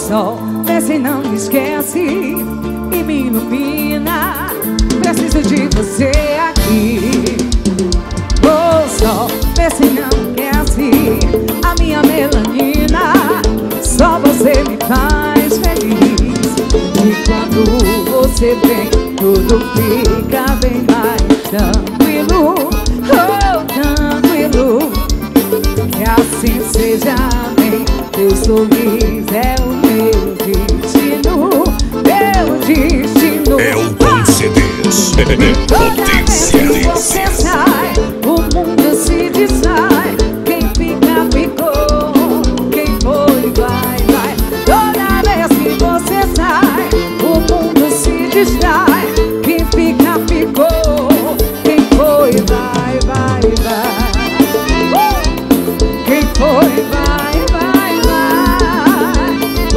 sol, vê se não me esquece e me ilumina. Preciso de você aqui. Ô sol, vê se não esquece a minha melanina. Só você me faz feliz. E quando você vem, tudo fica bem mais tranquilo. Oh, tranquilo. Que assim seja, bem. Teu sorriso é o meu destino. Meu destino. É o Concedês. Potência. Você sai, o mundo se distrai. Quem fica, ficou. Quem foi, vai, vai. Toda vez que você sai, o mundo se distrai. Quem fica, ficou. Quem foi, vai, vai, vai. Quem foi, vai, vai, vai.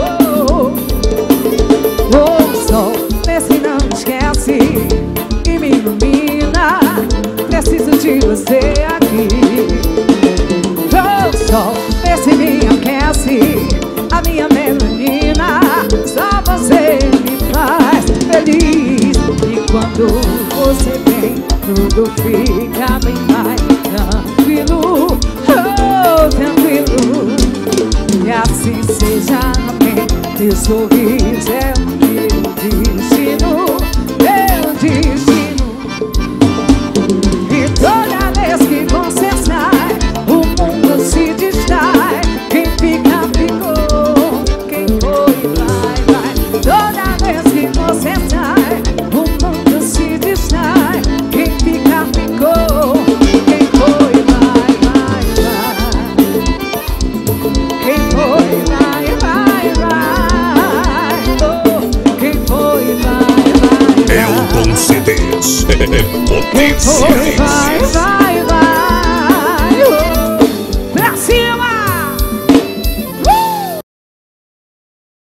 Oh, sol, vê se não me esquece e me ilumina. Preciso de você aqui. Oh, sol, vê se me aquece a minha melanina. Só você me faz feliz. E quando você vem, tudo fica bem mais tranquilo. Oh, tranquilo. E assim seja, bem. Teu sorriso é o meu destino. Meu destino. E toda vez que você sai, o mundo se distrai. Quem fica, ficou. Quem foi, vai, vai. Toda vez que você sai, o mundo se distrai. Quem fica, ficou. Quem foi, vai, vai, vai. Quem foi, vai, vai, vai. Oh, quem foi, vai, vai, vai. É o Concedês. Quem foi, vai,